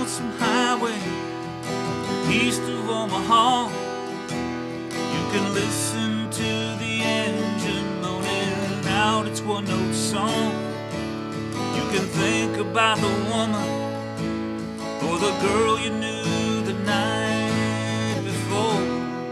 lonesome highway east of Omaha. You can listen to the engine moaning out its one-note song. You can think about the woman or the girl you knew the night before.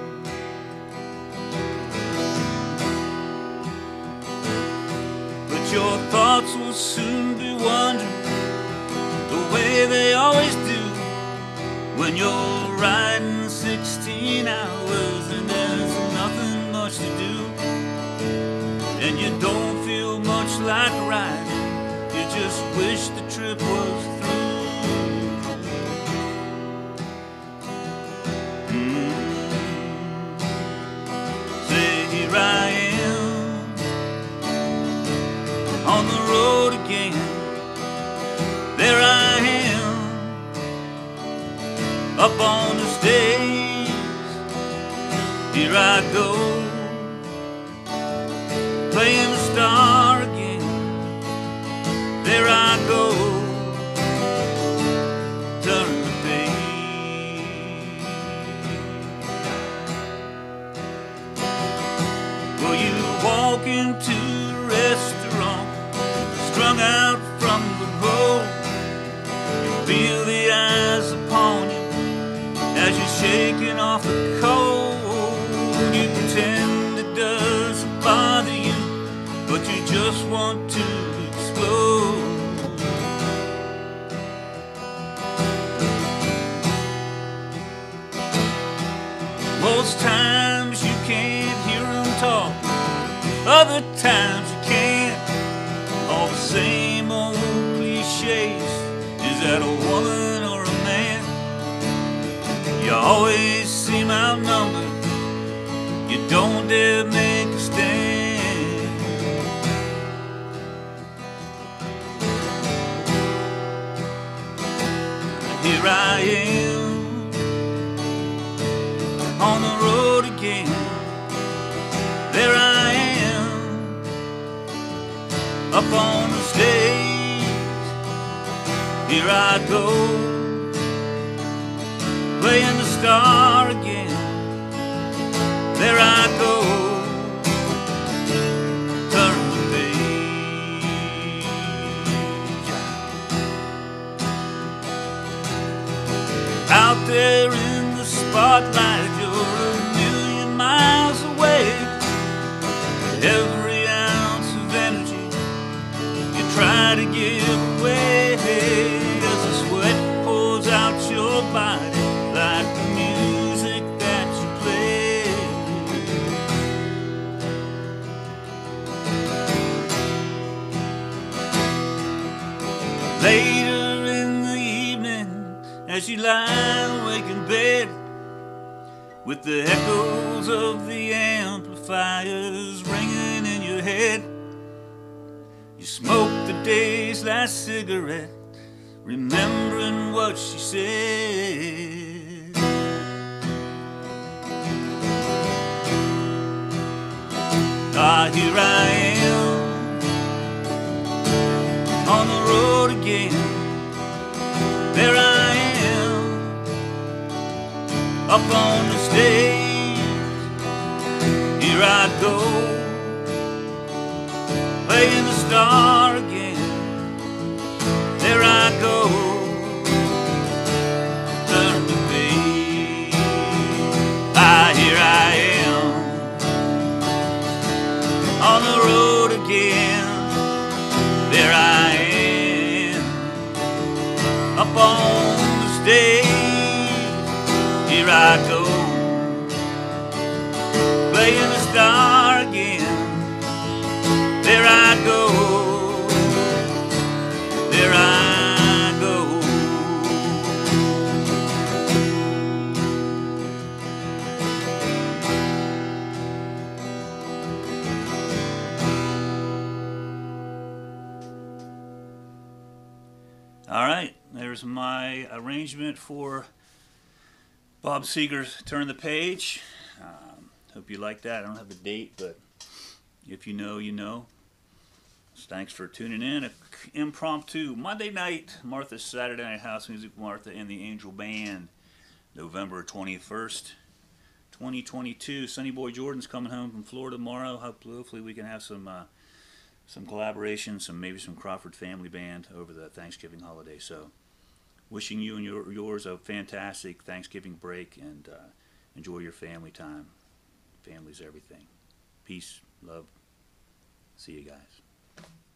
But your thoughts will soon be wandering the way they always do when you're riding 16 hours and there's nothing much to do, and you don't feel much like riding. You just wish the trip was through. Say, here I am on the road again. There I am up on the stage. Here I go, playing the star again. There I go, turn the page. Well, you walk into a restaurant, strung out from the road. You feel the eyes upon you as you're shaking off the cold. You pretend it doesn't bother you, but you just want to explode. Most times you can't hear them talk, other times you can't. All the same old cliches. Is that a woman or a man? You always seem outnumbered. You don't dare make a stand. Here I am on the road again. There I am up on the stage. Here I go, playing the star again. There I go, turn the page. Out there in the spotlight, you're a million miles away. With every ounce of energy you try to give away, as the sweat pours out your body like the music that you play. Later in the evening, as you lie awake in bed, with the echoes of the amplifiers ringing in your head, you smoke the day's last cigarette, remembering what she said. Ah, here I am on the road again. There I am up on the stage. Here I go, playing the star again. There I go, turn the page. Ah, here I am on the road again. There I am up on the stage. Here I go, playing the star again. There I go, there I go. All right, there's my arrangement for Bob Seger's Turn the Page. Hope you like that. I don't have a date, but if you know, you know. Thanks for tuning in. An impromptu Monday night, Martha's Saturday Night House Music, Martha and the Angel Band, November 21st, 2022. Sonny Boy Jordan's coming home from Florida tomorrow. Hopefully we can have some collaboration, maybe some Crawford family band over the Thanksgiving holiday. So, wishing you and yours a fantastic Thanksgiving break, and enjoy your family time. Family's everything. Peace, love. See you guys.